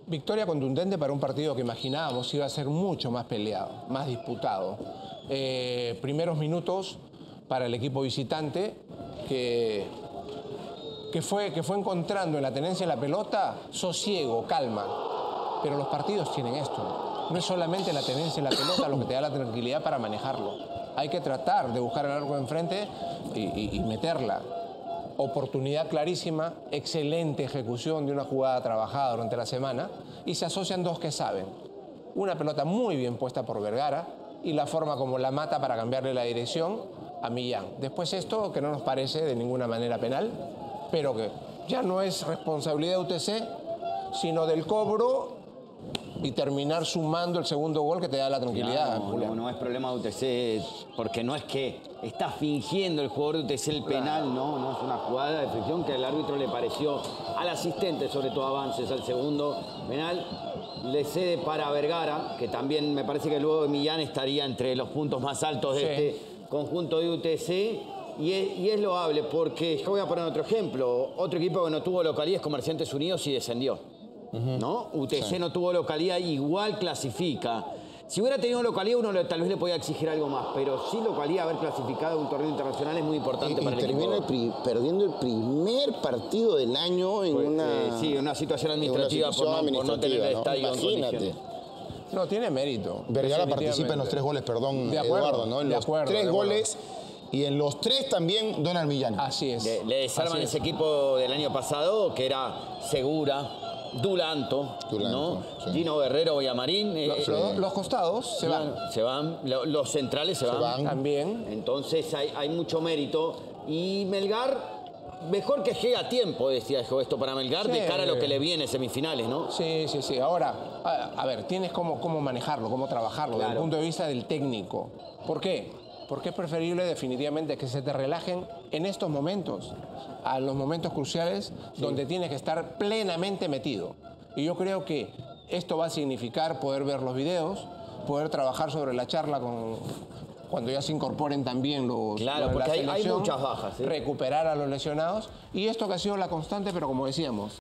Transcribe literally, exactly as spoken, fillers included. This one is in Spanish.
Victoria contundente para un partido que imaginábamos iba a ser mucho más peleado, más disputado. Eh, primeros minutos para el equipo visitante que, que, fue, que fue encontrando en la tenencia de la pelota sosiego, calma. Pero los partidos tienen esto. No es solamente la tenencia de la pelota lo que te da la tranquilidad para manejarlo. Hay que tratar de buscar el arco de enfrente y, y, y meterla. Oportunidad clarísima, excelente ejecución de una jugada trabajada durante la semana y se asocian dos que saben. Una pelota muy bien puesta por Vergara y la forma como la mata para cambiarle la dirección a Millán. Después esto que no nos parece de ninguna manera penal, pero que ya no es responsabilidad de U T C, sino del cobro y terminar sumando el segundo gol que te da la tranquilidad. Claro, no, no es problema de U T C, porque no es que está fingiendo el jugador de U T C el penal, claro. no, no es una jugada de fricción que al árbitro le pareció, al asistente sobre todo avances al segundo penal, le cede para Vergara, que también me parece que luego Millán estaría entre los puntos más altos de sí. este conjunto de U T C. Y es, y es loable porque, yo voy a poner otro ejemplo, otro equipo que no tuvo localidad es Comerciantes Unidos y descendió. Uh-huh. ¿No? U T C sí. no tuvo localidad, igual clasifica. Si hubiera tenido localidad, uno tal vez le podía exigir algo más, pero sí localidad, haber clasificado un torneo internacional es muy importante y, para y el equipo. El pri perdiendo el primer partido del año en pues, una... Eh, sí, una situación administrativa, una situación por, no, administrativa por no tener el estadio ¿no? Imagínate. En no, tiene mérito. Vergara participa en los tres goles, perdón, de acuerdo, Eduardo, ¿no? En los acuerdo, tres goles... Y en los tres también Donald Millán. Así es. Le, le desarman ese equipo del año pasado, que era Segura, Dulanto, Dulanto ¿no? Sí. Gino Guerrero, Villamarín. Los, eh, los, los costados se van. Se van, los centrales se, se van. van. También. Entonces hay, hay mucho mérito. Y Melgar, mejor que llegue a tiempo, decía esto para Melgar, sí. de cara a lo que le viene semifinales, ¿no? Sí, sí, sí. Ahora, a, a ver, tienes cómo, cómo manejarlo, cómo trabajarlo, claro. desde el punto de vista del técnico. ¿Por qué? Porque es preferible definitivamente que se te relajen en estos momentos, a los momentos cruciales sí. donde tienes que estar plenamente metido. Y yo creo que esto va a significar poder ver los videos, poder trabajar sobre la charla con, cuando ya se incorporen también los... Claro, los porque hay, hay muchas bajas. ¿sí? Recuperar a los lesionados. Y esto que ha sido la constante, pero como decíamos,